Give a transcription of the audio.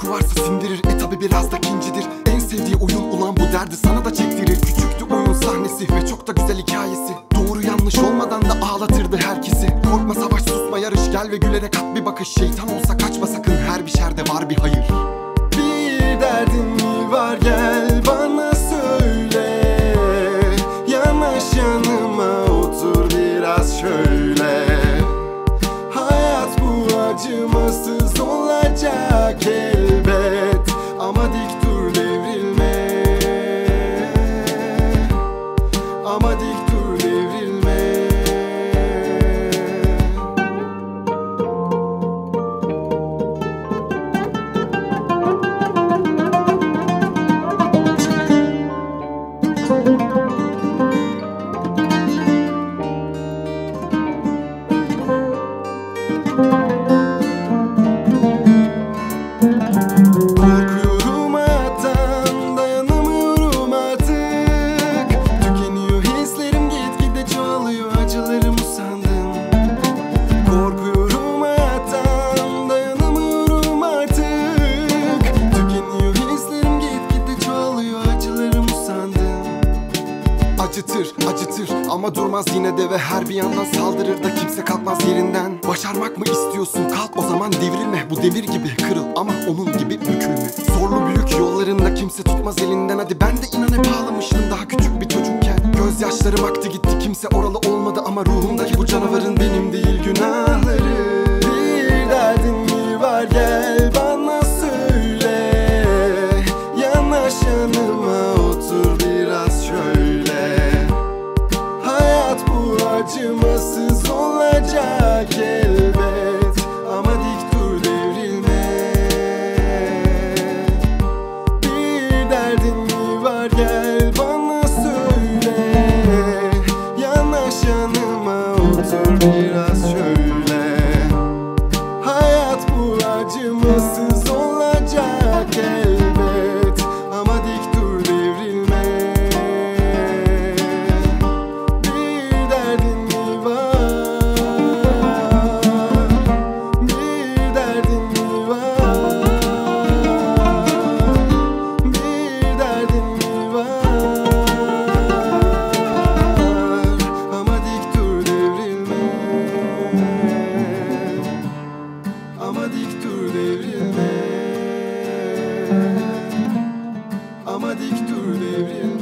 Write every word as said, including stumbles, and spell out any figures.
Acısı varsa sindirir, e tabi biraz da kincidir. En sevdiği oyun ulan bu derdi sana da çektirir. Küçüktü oyun sahnesi ve çok da güzel hikayesi. Doğru yanlış olmadan da ağlatırdı herkesi. Korkma savaş, susma yarış, gel ve gülerek at bir bakış. Şeytan olsa kaçma sakın, her bir şerde var bir hayır. Bir derdin mi var, gel bana söyle. Yanaş yanıma, otur biraz şöyle. Hayat bu acımasız olacak elbet, ama dik dur devrilme. Ama dik dur devrilme. Korkuyorum hayattan, dayanamıyorum artık. Tükeniyor hislerim, gitgide çoğalıyor, acılarım usandım. Korkuyorum hayattan, dayanamıyorum artık. Tükeniyor hislerim, gitgide çoğalıyor, acılarım usandım. Acıtır, acıtır ama durmaz yine de ve her bir yandan saldırır da kimse kalkmaz yerinden. Başarmak mı istiyorsun? Kalk o zaman devrilme. Bu demir gibi kırıl ama onun gibi bükülme. Zorlu büyük yollarında kimse tutmaz elinden. Hadi ben de inan hep ağlamıştım daha küçük bir çocukken. Gözyaşlarım aktı gitti, kimse oralı olmadı ama ruhumdaki bu canavarın benim değil günahları. Bir derdin mi var, gel bana söyle. Yanaş yanıma, otur biraz şöyle. Hayat bu acımasız olacak elbet, ama dik dur devrilme. Bir derdin mi var, gel bana söyle. Yanaş yanıma, otur biraz şöyle. Hayat bu acımasız olacak elbet, ama dik dur devrilme. Bir derdin mi var? Bir derdin mi var? Bir derdin mi var? Ama dik dur devrilme. Ama dik dur devrilme. Ama dik dur devrilme.